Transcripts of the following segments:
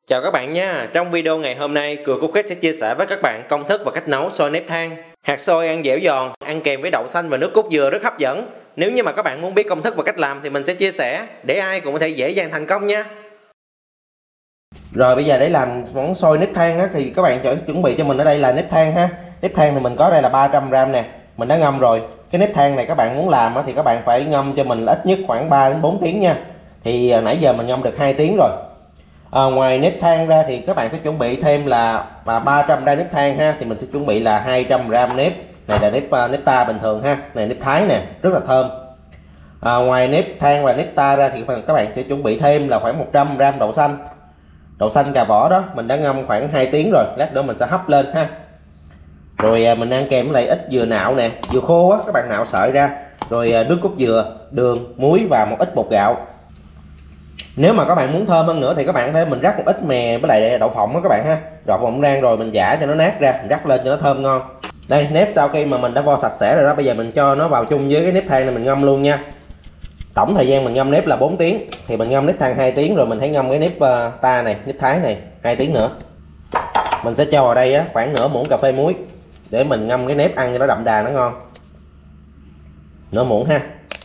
Chào các bạn nha, trong video ngày hôm nay Cưa Cookies sẽ chia sẻ với các bạn công thức và cách nấu xôi nếp than. Hạt xôi ăn dẻo giòn, ăn kèm với đậu xanh và nước cốt dừa rất hấp dẫn. Nếu như mà các bạn muốn biết công thức và cách làm thì mình sẽ chia sẻ để ai cũng có thể dễ dàng thành công nha. Rồi bây giờ để làm món xôi nếp than á, thì các bạn chuẩn bị cho mình ở đây là nếp than ha. Nếp than thì mình có đây là 300g nè, mình đã ngâm rồi. Cái nếp than này các bạn muốn làm á, thì các bạn phải ngâm cho mình ít nhất khoảng 3 đến 4 tiếng nha. Thì nãy giờ mình ngâm được 2 tiếng rồi. Ngoài nếp than ra thì các bạn sẽ chuẩn bị thêm là 300g nếp than ha, thì mình sẽ chuẩn bị là 200g nếp. Này là nếp ta bình thường ha, này nếp Thái nè, rất là thơm. Ngoài nếp than và nếp ta ra thì các bạn sẽ chuẩn bị thêm là khoảng 100g đậu xanh. Đậu xanh cà vỏ đó mình đã ngâm khoảng 2 tiếng rồi, lát nữa mình sẽ hấp lên ha. Rồi mình ăn kèm với lại ít dừa nạo nè, dừa khô á, các bạn nạo sợi ra. Rồi nước cốt dừa, đường, muối và một ít bột gạo. Nếu mà các bạn muốn thơm hơn nữa thì các bạn thấy mình rắc một ít mè với lại đậu phộng đó các bạn ha. Đậu phộng rang rồi mình giã cho nó nát ra, mình rắc lên cho nó thơm ngon. Đây, nếp sau khi mà mình đã vo sạch sẽ rồi đó, bây giờ mình cho nó vào chung với cái nếp than này mình ngâm luôn nha. Tổng thời gian mình ngâm nếp là 4 tiếng, thì mình ngâm nếp than 2 tiếng rồi mình hãy ngâm cái nếp ta này, nếp Thái này 2 tiếng nữa. Mình sẽ cho vào đây á, khoảng nửa muỗng cà phê muối để mình ngâm cái nếp ăn cho nó đậm đà nó ngon. Nửa muỗng ha.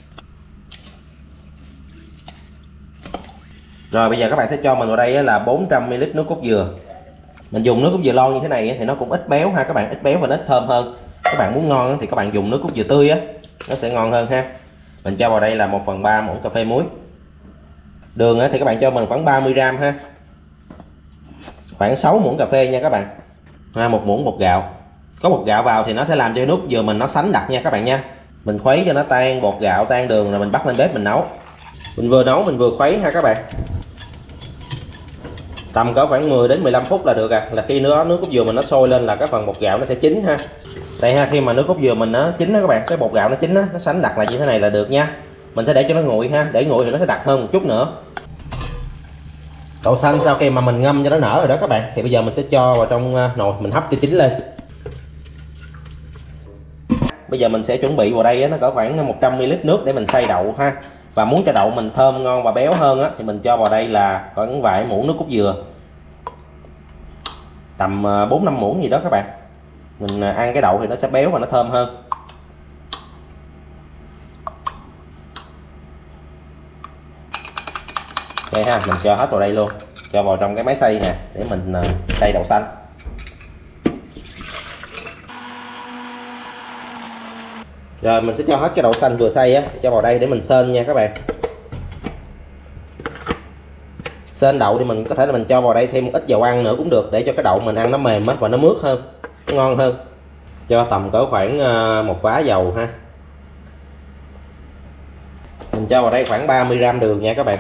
Rồi bây giờ các bạn sẽ cho mình vào đây là 400ml nước cốt dừa. Mình dùng nước cốt dừa lon như thế này thì nó cũng ít béo ha các bạn, ít béo và nó ít thơm hơn. Các bạn muốn ngon thì các bạn dùng nước cốt dừa tươi á, nó sẽ ngon hơn ha. Mình cho vào đây là 1/3 muỗng cà phê muối. Đường thì các bạn cho mình khoảng 30g ha. Khoảng 6 muỗng cà phê nha các bạn. Một muỗng bột gạo. Có bột gạo vào thì nó sẽ làm cho nước dừa mình nó sánh đặc nha các bạn nha. Mình khuấy cho nó tan bột gạo, tan đường rồi mình bắt lên bếp mình nấu. Mình vừa nấu mình vừa khuấy ha các bạn. Tầm có khoảng 10 đến 15 phút là được à, là khi nước cốt dừa mình nó sôi lên là cái phần bột gạo nó sẽ chín ha. Đây ha, khi mà nước cốt dừa mình nó chín đó các bạn, cái bột gạo nó chín đó, nó sánh đặc lại như thế này là được nha. Mình sẽ để cho nó nguội ha, để nguội thì nó sẽ đặc hơn một chút nữa. Đậu xanh sau khi mà mình ngâm cho nó nở rồi đó các bạn, thì bây giờ mình sẽ cho vào trong nồi mình hấp cho chín lên. Bây giờ mình sẽ chuẩn bị vào đây nó có khoảng 100ml nước để mình xay đậu ha. Và muốn cho đậu mình thơm ngon và béo hơn á, thì mình cho vào đây là khoảng vài muỗng nước cốt dừa, tầm 4-5 muỗng gì đó các bạn. Mình ăn cái đậu thì nó sẽ béo và nó thơm hơn. Đây ha, mình cho hết vào đây luôn, cho vào trong cái máy xay nè để mình xay đậu xanh. Rồi mình sẽ cho hết cái đậu xanh vừa xay á cho vào đây để mình sên nha các bạn. Sên đậu thì mình có thể là mình cho vào đây thêm một ít dầu ăn nữa cũng được, để cho cái đậu mình ăn nó mềm á và nó mướt hơn, nó ngon hơn. Cho tầm cỡ khoảng một vá dầu ha. Mình cho vào đây khoảng 30g đường nha các bạn.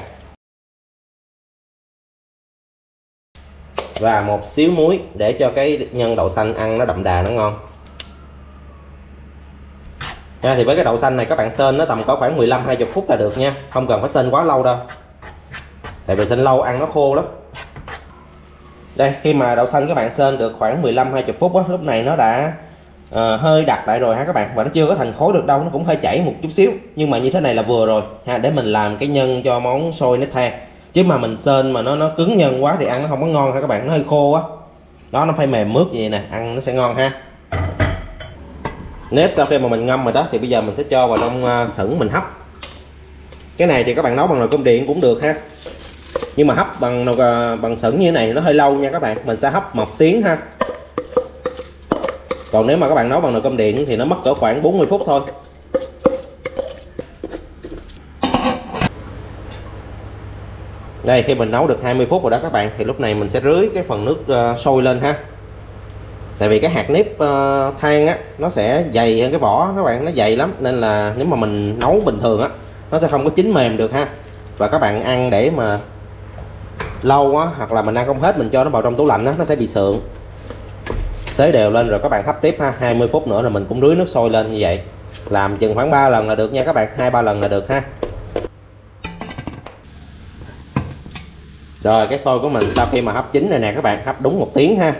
Và một xíu muối để cho cái nhân đậu xanh ăn nó đậm đà nó ngon. Thì với cái đậu xanh này các bạn sên nó tầm có khoảng 15-20 phút là được nha, không cần phải sên quá lâu đâu, tại vì sên lâu ăn nó khô lắm. Đây, khi mà đậu xanh các bạn sên được khoảng 15-20 phút á, lúc này nó đã hơi đặc lại rồi ha các bạn, và nó chưa có thành khối được đâu, nó cũng hơi chảy một chút xíu, nhưng mà như thế này là vừa rồi ha, để mình làm cái nhân cho món xôi nếp than. Chứ mà mình sên mà nó cứng nhân quá thì ăn nó không có ngon ha các bạn, nó hơi khô á. Đó, nó phải mềm mướt như vậy nè, ăn nó sẽ ngon ha. Nếp sau khi mà mình ngâm rồi đó thì bây giờ mình sẽ cho vào trong sửng mình hấp. Cái này thì các bạn nấu bằng nồi cơm điện cũng được ha, nhưng mà hấp bằng sửng như thế này nó hơi lâu nha các bạn, mình sẽ hấp 1 tiếng ha. Còn nếu mà các bạn nấu bằng nồi cơm điện thì nó mất cỡ khoảng 40 phút thôi. Đây, khi mình nấu được 20 phút rồi đó các bạn, thì lúc này mình sẽ rưới cái phần nước sôi lên ha. Tại vì cái hạt nếp than á nó sẽ dày hơn cái vỏ các bạn, nó dày lắm, nên là nếu mà mình nấu bình thường á nó sẽ không có chín mềm được ha. Và các bạn ăn để mà lâu á, hoặc là mình ăn không hết mình cho nó vào trong tủ lạnh á, nó sẽ bị sượng. Xới đều lên rồi các bạn hấp tiếp ha, 20 phút nữa rồi mình cũng rưới nước sôi lên như vậy. Làm chừng khoảng 3 lần là được nha các bạn, 2-3 lần là được ha. Rồi cái xôi của mình sau khi mà hấp chín rồi nè các bạn, hấp đúng 1 tiếng ha.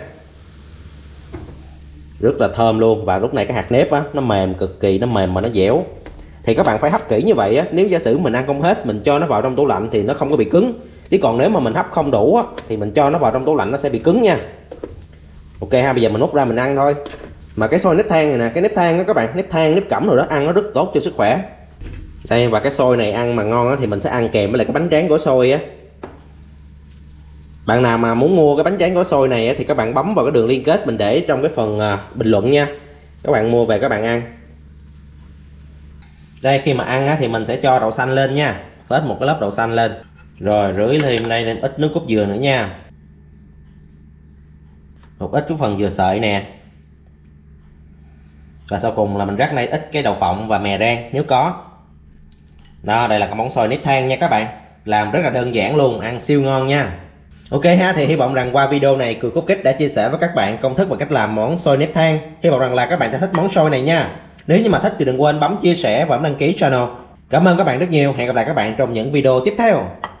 Rất là thơm luôn, và lúc này cái hạt nếp á nó mềm cực kỳ, nó mềm mà nó dẻo. Thì các bạn phải hấp kỹ như vậy á, nếu giả sử mình ăn không hết mình cho nó vào trong tủ lạnh thì nó không có bị cứng. Chứ còn nếu mà mình hấp không đủ á, thì mình cho nó vào trong tủ lạnh nó sẽ bị cứng nha. Ok ha, bây giờ mình múc ra mình ăn thôi. Mà cái xôi nếp than này nè, cái nếp than đó các bạn, nếp than, nếp cẩm rồi đó, ăn nó rất tốt cho sức khỏe. Đây, và cái xôi này ăn mà ngon á, thì mình sẽ ăn kèm với lại cái bánh tráng gỏi xôi á. Bạn nào mà muốn mua cái bánh tráng gỏi xôi này á, thì các bạn bấm vào cái đường liên kết mình để trong cái phần bình luận nha. Các bạn mua về các bạn ăn. Đây, khi mà ăn á, thì mình sẽ cho đậu xanh lên nha, phết một cái lớp đậu xanh lên, rồi rưới thêm đây thêm ít nước cốt dừa nữa nha, một ít cái phần dừa sợi nè, và sau cùng là mình rắc đây ít cái đậu phộng và mè rang nếu có. Đó, đây là cái món xôi nếp than nha các bạn, làm rất là đơn giản luôn, ăn siêu ngon nha. Ok ha, thì hy vọng rằng qua video này Cười Cốt Kích đã chia sẻ với các bạn công thức và cách làm món xôi nếp than. Hy vọng rằng là các bạn sẽ thích món xôi này nha. Nếu như mà thích thì đừng quên bấm chia sẻ và bấm đăng ký channel. Cảm ơn các bạn rất nhiều. Hẹn gặp lại các bạn trong những video tiếp theo.